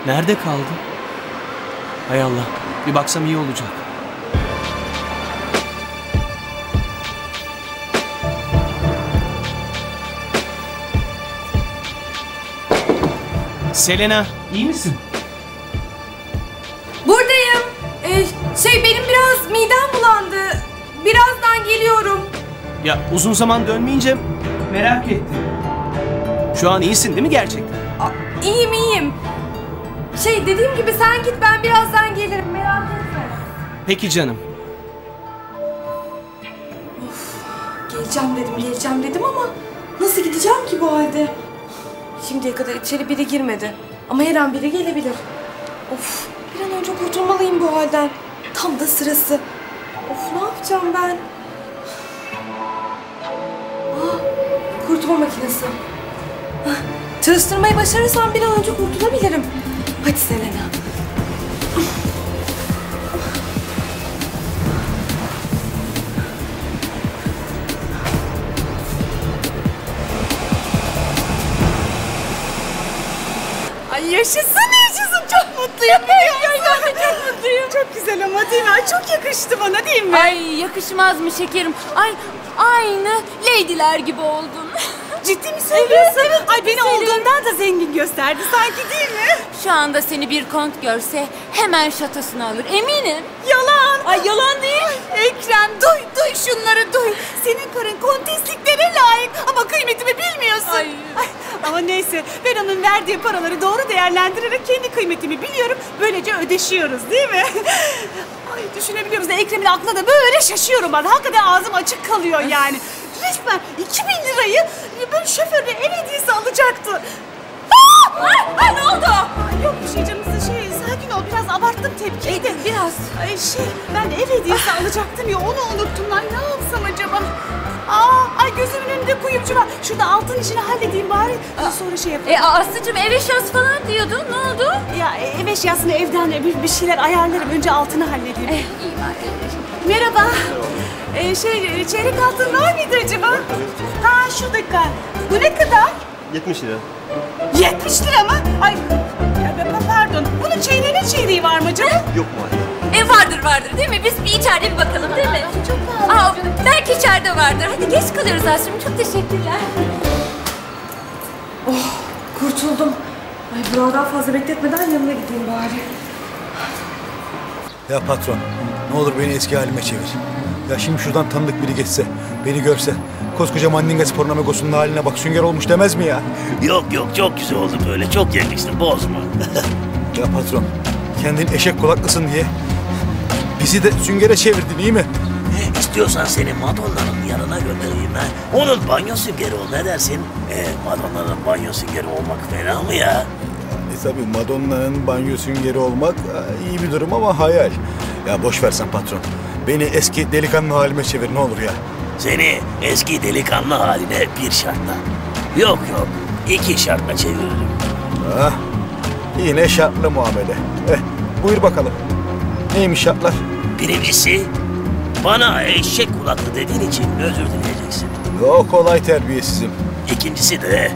Nerede kaldı? Hay Allah, bir baksam iyi olacak. Selena, iyi misin? Buradayım. Benim biraz midem bulandı. Birazdan geliyorum. Ya uzun zaman dönmeyince merak ettim. Şu an iyisin değil mi gerçekten? İyiyim. Dediğim gibi sen git, ben birazdan gelirim, merak etme. Peki canım. Geleceğim dedim ama nasıl gideceğim ki bu halde? Şimdiye kadar içeri biri girmedi. Ama her an biri gelebilir. Of, bir an önce kurtulmalıyım bu halden. Tam da sırası. Of, ne yapacağım ben? Kurtulma makinesi. Çalıştırmayı başarırsam bir an önce kurtulabilirim. Hadi Selena. Ay yaşasın. Çok mutluyum. Ben de çok mutluyum. Çok güzel ama değil mi? Ay, çok yakıştı bana değil mi? Ay yakışmaz mı şekerim? Ay aynı lady'ler gibi oldun. Ciddi mi söylüyorsun? Evet. Ay beni olduğundan da zengin gösterdi sanki değil mi? Şu anda seni bir kont görse hemen şatosunu alır eminim. Yalan. Ay yalan değil. Ekrem duy şunları duy. Senin karın kontesliklere layık ama kıymetimi bilmiyorsun. Ay. Ama neyse, ben onun verdiği paraları doğru değerlendirerek kendi kıymetimi biliyorum. Böylece ödeşiyoruz değil mi? Ay düşünebiliyor musun? Ekrem'in aklına da böyle şaşıyorum ben. Hakikaten ağzım açık kalıyor yani. Resmen 2000 lirayı böyle şoförle ev hediyesi alacaktı. Ay ne oldu? Ay, yok bir şey canım, sakin ol, biraz abarttım tepkiyi de. Biraz. Ay ben de ev hediyesi alacaktım ya, onu unuttum lan, ne yapsam acaba? Ay gözümün önünde kuyumcu var. Şurada altın işini halledeyim bari. Sonra yaparım. Aslıcığım ev eşyası falan diyordun. Ne oldu? Ya ev eşyasını evden bir şeyler ayarlarım. Önce altını halledeyim. İyi bari. Merhaba. Çeyrek altın var mıydı acaba? Ha şu dakika. Bu ne kadar? 70 lira. 70 lira mı? Ay pardon. Bunun çeyreği var mı acaba? Yok mu anne? Vardır değil mi? Biz bir içeride bir bakalım değil mi? Çok pahalı. Belki içeride vardır. Hadi geç kalıyoruz Aslı'cığım. Çok teşekkürler. Kurtuldum. Ay, Burak'ı daha fazla bekletmeden yanına gideyim bari. Ya patron, ne olur beni eski halime çevir. Ya şimdi şuradan tanıdık biri geçse, beni görse, koskoca Mandinga Spor Namegosu'nun haline bak, sünger olmuş demez mi ya? Yok çok güzel oldu böyle, çok yakıştı, bozma. Ya patron, kendin eşek kulaklısın diye bizi de süngere çevirdin, iyi mi? İstiyorsan seni Madonna'nın yanına göndereyim ha. Onun banyo süngeri ol, ne dersin? Madonna'nın banyo süngeri olmak fena mı ya? Tabii Madonna'nın banyo süngeri olmak iyi bir durum ama hayal. Ya boş versen patron, beni eski delikanlı halime çevir ne olur ya. Seni eski delikanlı haline bir şartla. Yok 2 şartla çeviririm. Yine şartlı muamele. Buyur bakalım. Neymiş şartlar? Birincisi, bana eşek kulaklı dediğin için özür dileyeceksin. Yok kolay terbiyesizim. İkincisi de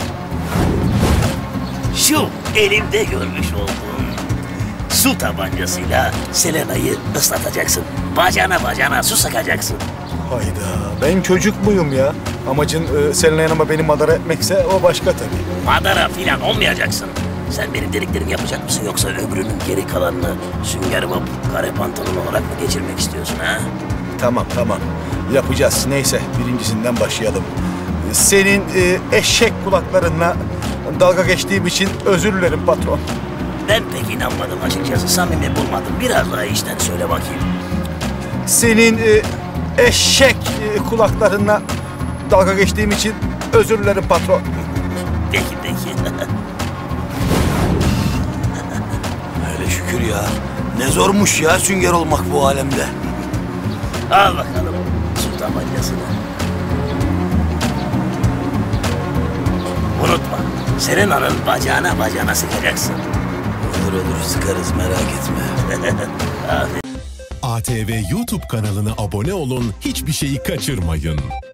şu elimde görmüş olduğun su tabancasıyla Selena'yı ıslatacaksın. Bacağına su sıkacaksın. Hayda, ben çocuk muyum ya? Amacın Selena Hanım'a beni madara etmekse o başka tabii. Madara filan olmayacaksın. Sen benim dediklerimi yapacak mısın yoksa ömrünün geri kalanını sünger vap kare pantolon olarak mı geçirmek istiyorsun ha? Tamam. Yapacağız. Neyse birincisinden başlayalım. Senin eşek kulaklarınla dalga geçtiğim için özür dilerim patron. Ben pek inanmadım açıkçası. Samimi bulmadım. Biraz daha içten söyle bakayım. Senin eşek kulaklarınla dalga geçtiğim için özür dilerim patron. Peki. Hele şükür ya. Ne zormuş ya sünger olmak bu alemde. Al bakalım su tabancasını. Unutma, Selena'nın bacağına sıkacaksın. Olur sıkarız, merak etme. ATV YouTube kanalına abone olun, hiçbir şeyi kaçırmayın.